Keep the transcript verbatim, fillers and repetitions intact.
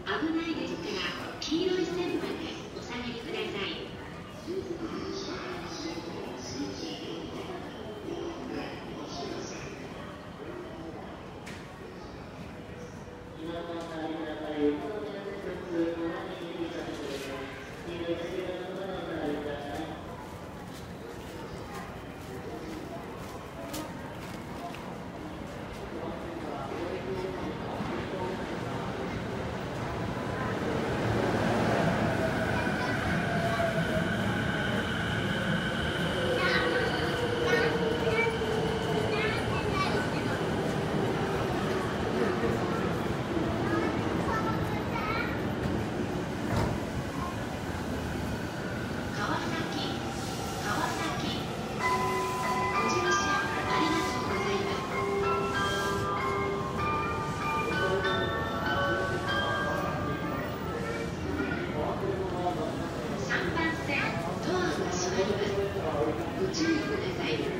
危ないですから黄色い線までお下がりください。ご注意ください。